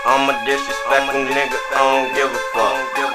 I'm a disrespectful nigga, I don't give a fuck.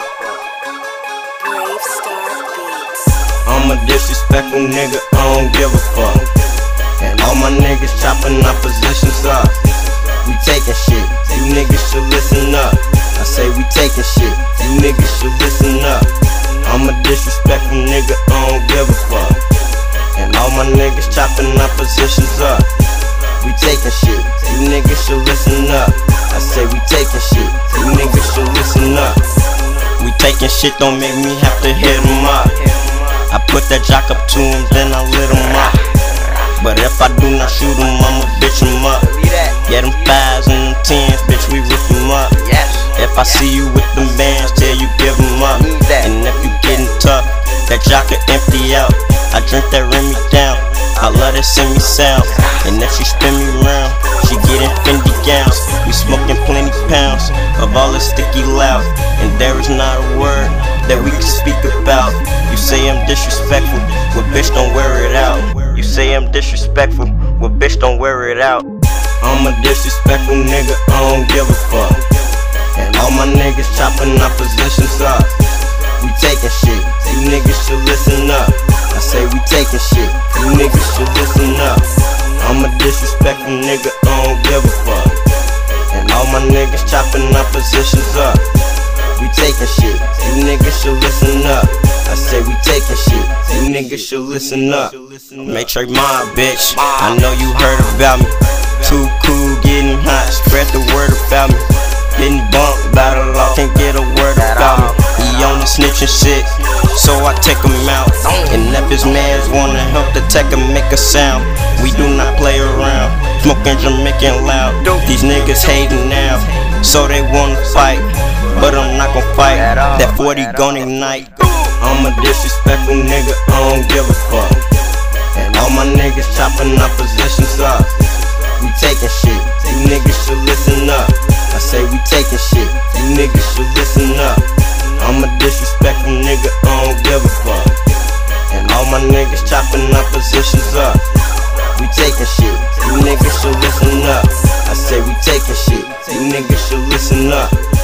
Brave Star Beats. I'm a disrespectful nigga, I don't give a fuck. And all my niggas chopping our positions up. We taking shit, you niggas should listen up. I say we taking shit, you niggas should listen up. I'm a disrespectful nigga, I don't give a fuck. And all my niggas chopping our positions up. We taking shit, you niggas should listen up. I say we taking shit, you niggas should listen up. We taking shit, don't make me have to hit 'em up. I put that jock up to him, then I lit him up. But if I do not shoot him, I'ma bitch him up. Yeah, them 5s and them 10s, bitch, we rip him up. If I see you with them bands, tell you give him up. And if you getting tough, that jock can empty out. I drink that Remy down, I love that semi sound. And if she spin me round, she getting Fendi gowns. We smoking plenty pounds of all this sticky loud. And there is not a word that we can speak about. You say I'm disrespectful, well bitch don't wear it out. You say I'm disrespectful, well bitch don't wear it out. I'm a disrespectful nigga, I don't give a fuck. And all my niggas chopping our positions up. We taking shit, you niggas should listen up. I say we taking shit, you niggas should listen up. I'm a disrespectful nigga, I don't give a fuck. And all my niggas chopping our positions up. We taking shit, you niggas should listen up. I say we taking shit, you niggas should listen up. Matrix Mob, bitch, I know you heard about me. Too cool, getting hot, spread the word about me. Getting bumped by the law, can't get a word about me. He on the snitching shit, so I take him out. And if his mans wanna help the tech and make a sound, we do not play around. Smoking Jamaican loud, these niggas hating now, so they wanna fight, but I'm not gon' fight. That 40 gon' ignite. I'm a disrespectful nigga, I don't give a fuck. And all my niggas chopping our positions up. We taking shit, you niggas should listen up. I say we taking shit, you niggas should listen up. I'm a disrespectful nigga, I don't give a fuck. And all my niggas chopping our positions up. We taking shit, you niggas should listen up. I say we taking shit, you niggas should listen up.